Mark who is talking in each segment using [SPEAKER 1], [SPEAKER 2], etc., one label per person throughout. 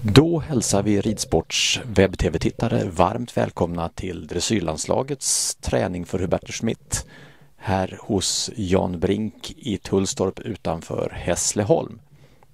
[SPEAKER 1] Då hälsar vi Ridsports webb-tv-tittare varmt välkomna till dressyrlandslagets träning för Hubertus Schmidt här hos Jan Brink i Tullstorp utanför Hässleholm.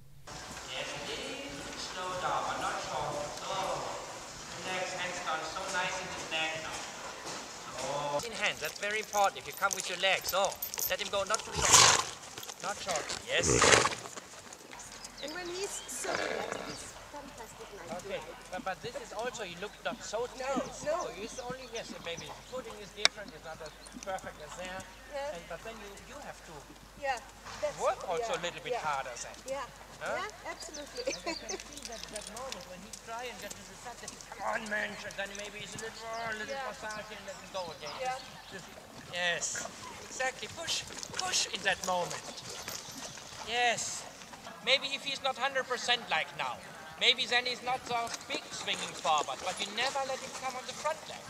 [SPEAKER 2] That's very important. If you come with your legs, let him go not too short. Not short. Yes.
[SPEAKER 3] And when he's so relaxed, he's fantastic like
[SPEAKER 2] Okay, but this is also, you look not so tense.
[SPEAKER 3] No.
[SPEAKER 2] So it's only, yes, maybe the footing is different, it's not as perfect as there.
[SPEAKER 3] Yeah.
[SPEAKER 2] But then you have to
[SPEAKER 3] Yeah, that's
[SPEAKER 2] work also a little bit harder then.
[SPEAKER 3] Yeah,
[SPEAKER 2] Huh?
[SPEAKER 3] yeah, absolutely.
[SPEAKER 2] I can see that moment when he try and get to the side, that he, come on, Mensch, and then maybe he's a little passage and let him go again.
[SPEAKER 3] Yeah.
[SPEAKER 2] Yes, exactly. Push in that moment. Yes. Maybe if he's not 100% like now, maybe then he's not so big swinging forward, but you never let him come on the front leg.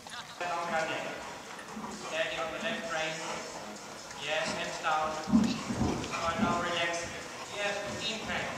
[SPEAKER 2] Standing on the left brace. Yes, hands down. Now relax. Yes, impact.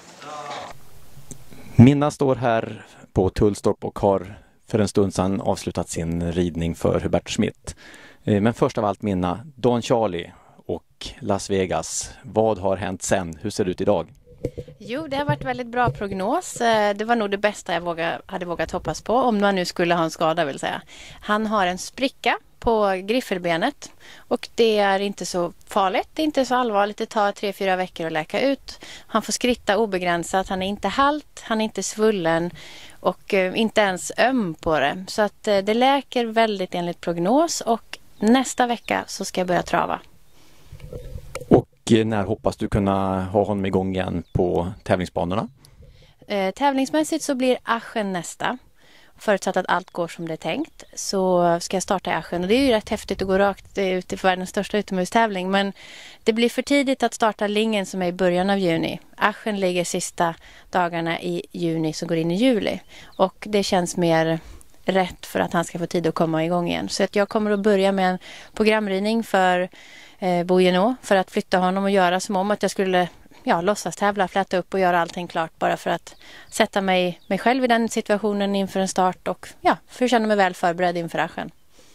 [SPEAKER 1] Minna står här på Tullstorp och har för en stund sedan avslutat sin ridning för Hubertus Schmidt. Men först av allt Minna, Don Charlie och Las Vegas. Vad har hänt sen? Hur ser det ut idag?
[SPEAKER 4] Jo, det har varit väldigt bra prognos. Det var nog det bästa jag hade vågat hoppas på, om man nu skulle ha en skada vill säga. Han har en spricka på griffelbenet och det är inte så farligt, det är inte så allvarligt. Det tar 3-4 veckor att läka ut. Han får skritta obegränsat, han är inte halt, han är inte svullen och inte ens öm på det. Så att det läker väldigt enligt prognos och nästa vecka så ska jag börja trava.
[SPEAKER 1] Och när hoppas du kunna ha honom igång igen på tävlingsbanorna?
[SPEAKER 4] Tävlingsmässigt så blir Aschen nästa. Förutsatt att allt går som det är tänkt så ska jag starta i Aschen. Och det är ju rätt häftigt att gå rakt ut i världens största utomhustävling. Men det blir för tidigt att starta Lingen som är i början av juni. Aschen ligger sista dagarna i juni som går in i juli. Och det känns mer rätt för att han ska få tid att komma igång igen. Så att jag kommer att börja med en programridning för Bo Genå för att flytta honom och göra som om att jag skulle låtsas tävla, fläta upp och göra allting klart bara för att sätta mig själv i den situationen inför en start och för att känna mig väl förberedd inför Aschen.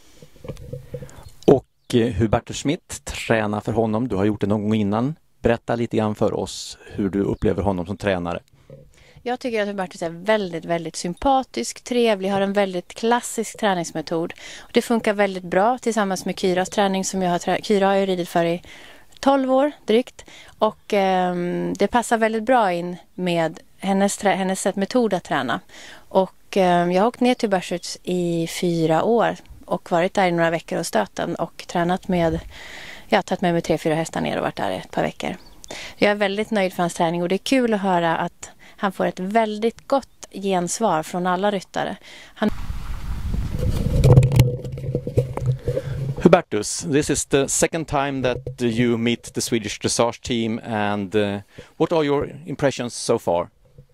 [SPEAKER 1] Och Hubertus Schmidt tränar för honom. Du har gjort det någon gång innan. Berätta lite grann för oss hur du upplever honom som tränare.
[SPEAKER 4] Jag tycker att Hubertus är väldigt, väldigt sympatisk, trevlig, har en väldigt klassisk träningsmetod. Och det funkar väldigt bra tillsammans med Kyras träning som Kyra har ju ridit för i 12 år drygt. Och det passar väldigt bra in med hennes metod att träna. Och jag har åkt ner till Hubertus i 4 år och varit där i några veckor och stöten och tränat med, jag har tagit med mig 3-4 hästar ner och varit där ett par veckor. Jag är väldigt nöjd för hans träning och det är kul att höra att han får ett väldigt gott gensvar från alla ryttare.
[SPEAKER 1] Hubertus, this is the second time that you meet the Swedish dressage team, and what are your impressions so far?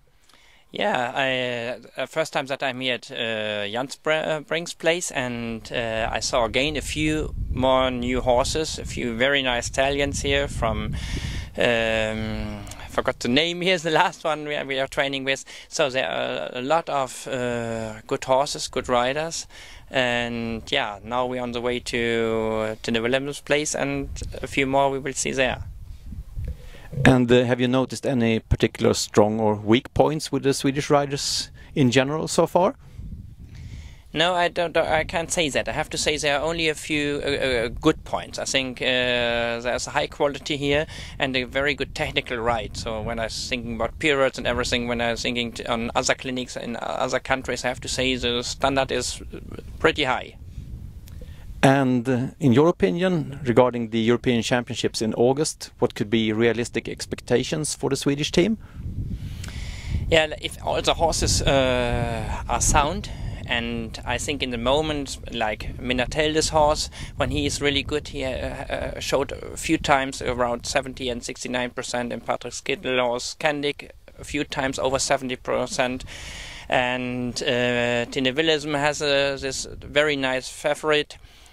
[SPEAKER 2] Yeah, first time that I'm here at Jan Brink's place, and I saw again a few more new horses, a few very nice stallions here from forgot the name. Here's the last one we are training with. So there are a lot of good horses, good riders, and now we're on the way to the Williams place, and a few more we will see there.
[SPEAKER 1] And have you noticed any particular strong or weak points with the Swedish riders in general so far?
[SPEAKER 2] No, I don't. I can't say that. I have to say there are only a few good points. I think there's a high quality here and a very good technical ride. So when I was thinking about periods and everything, when I was thinking on other clinics in other countries, I have to say the standard is pretty high.
[SPEAKER 1] And in your opinion, regarding the European Championships in August, what could be realistic expectations for the Swedish team?
[SPEAKER 2] Yeah, if all the horses are sound. And I think in the moment, like Minatelde's horse, when he is really good, he showed a few times around 70 and 69%, and Patrick Skittle's horse, Candic, a few times over 70%. And Tine Willem has this very nice favorite,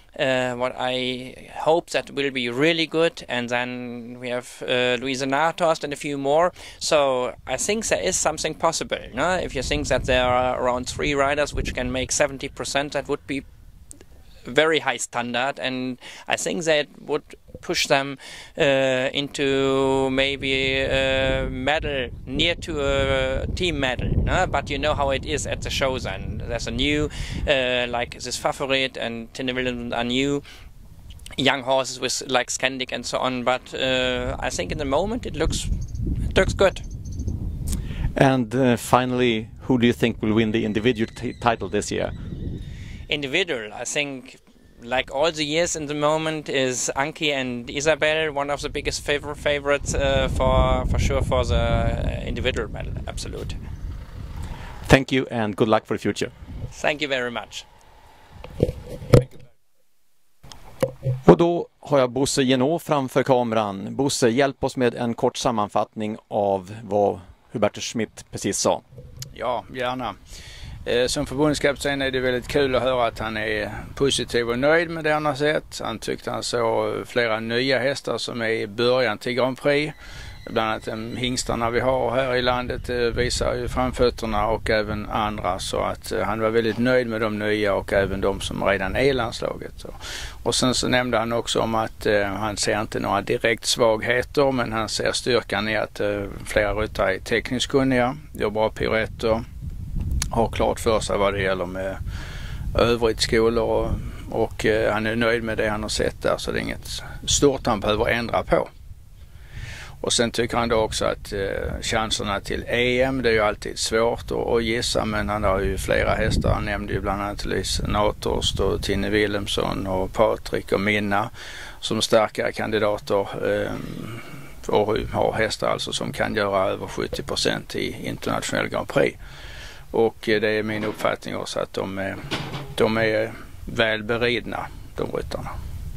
[SPEAKER 2] what I hope that will be really good, and then we have Luisa Nartost and a few more. So I think there is something possible. No? If you think that there are around 3 riders which can make 70%, that would be very high standard, and I think that would push them into maybe a medal, near to a team medal. No? But you know how it is at the shows, and there's a new, like this Favorit and Tinne Wilhelmsen are new young horses with like Scandic and so on. But I think in the moment it looks good.
[SPEAKER 1] And finally, who do you think will win the individual title this year?
[SPEAKER 2] Individual, I think, like all the years in the moment, is Anki and Isabel, one of the biggest favorites for sure for the individual medal. Absolute.
[SPEAKER 1] Thank you and good luck for the future.
[SPEAKER 2] Thank you very much.
[SPEAKER 1] Och då har jag Bosse Genå framför kameran. Bosse, hjälp oss med en kort sammanfattning av vad Hubertus Schmidt precis sa.
[SPEAKER 5] Ja, gärna. Som förbundskapten är det väldigt kul att höra att han är positiv och nöjd med det han har sett. Han tyckte han såg flera nya hästar som är i början till Grand Prix. Bland annat de hingstarna vi har här i landet visar ju framfötterna och även andra, så att han var väldigt nöjd med de nya och även de som redan är i landslaget. Och sen så nämnde han också om att han ser inte några direkt svagheter, men han ser styrkan i att flera ryttare är tekniskt kunniga, gör bra piruetter, har klart för sig vad det gäller med övrigt skolor och han är nöjd med det han har sett där, så det är inget stort han behöver ändra på. Och sen tycker han då också att chanserna till EM, det är ju alltid svårt att gissa, men han har ju flera hästar. Han nämnde ju bland annat Luisa Nartost och Tinne Wilhelmsen och Patrik och Minna som starka kandidater och har hästar alltså som kan göra över 70% i internationell Grand Prix. Och det är min uppfattning också att de är väl beridna, de ryttarna.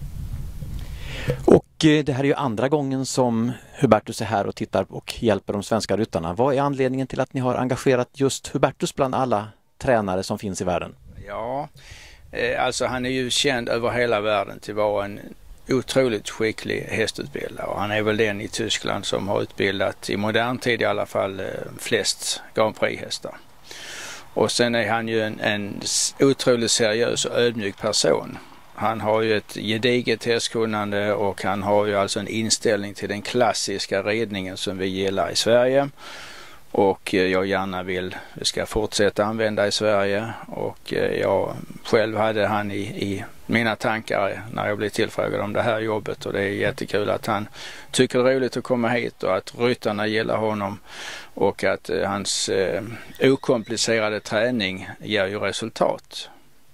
[SPEAKER 1] Och det här är ju andra gången som Hubertus är här och tittar och hjälper de svenska ryttarna. Vad är anledningen till att ni har engagerat just Hubertus bland alla tränare som finns i världen?
[SPEAKER 5] Ja, alltså han är ju känd över hela världen till att vara en otroligt skicklig hästutbildare. Och han är väl den i Tyskland som har utbildat i modern tid i alla fall flest Grand Prix-hästar. Och sen är han ju en otroligt seriös och ödmjuk person. Han har ju ett gediget hästkunnande och han har ju alltså en inställning till den klassiska ridningen som vi gillar i Sverige. Och jag gärna vill vi ska fortsätta använda i Sverige. Och jag själv hade han i mina tankar när jag blev tillfrågad om det här jobbet. Och det är jättekul att han tycker det är roligt att komma hit och att ryttarna gillar honom. Och att hans okomplicerade träning ger ju resultat.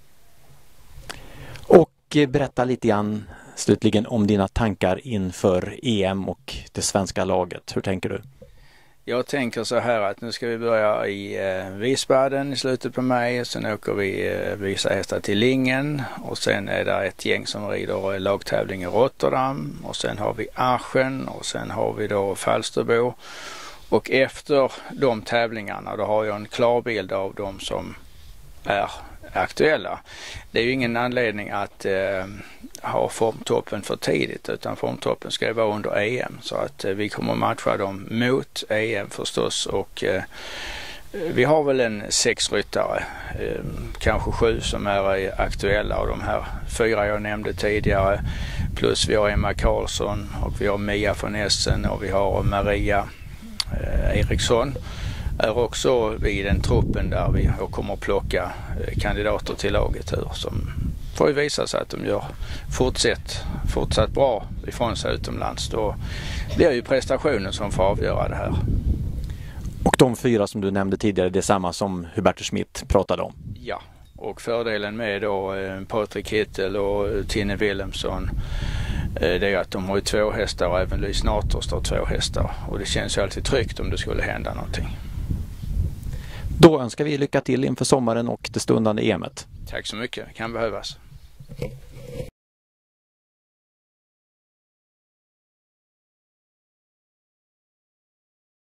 [SPEAKER 1] Och berätta lite grann slutligen om dina tankar inför EM och det svenska laget. Hur tänker du?
[SPEAKER 5] Jag tänker så här att nu ska vi börja i Wiesbaden i slutet på maj. Sen åker vi visa hästar till Lingen och sen är det ett gäng som rider lagtävling i Rotterdam. Och sen har vi Aachen och sen har vi då Falsterbo. Och efter de tävlingarna då har jag en klar bild av de som är aktuella. Det är ju ingen anledning att ha formtoppen för tidigt, utan formtoppen ska vara under EM, så att vi kommer matcha dem mot EM förstås. Och vi har väl en 6 ryttare, kanske 7 som är aktuella av de här 4 jag nämnde tidigare, plus vi har Emma Karlsson och vi har Mia von Essen och vi har Maria Eriksson är också vid den truppen där vi kommer att plocka kandidater till laget ur, som får ju visa sig att de gör fortsatt bra ifrån sig utomlands. Då blir ju prestationen som får avgöra det här.
[SPEAKER 1] Och de 4 som du nämnde tidigare, det är samma som Hubertus Schmidt pratade om?
[SPEAKER 5] Ja, och fördelen med då Patrik Hittel och Tinne Wilhelmsen, det är att de har ju 2 hästar och även Luisa Nartost har 2 hästar. Och det känns ju alltid tryggt om det skulle hända någonting.
[SPEAKER 1] Då önskar vi lycka till inför sommaren och det stundande EM:et.
[SPEAKER 5] Tack så mycket, det kan behövas.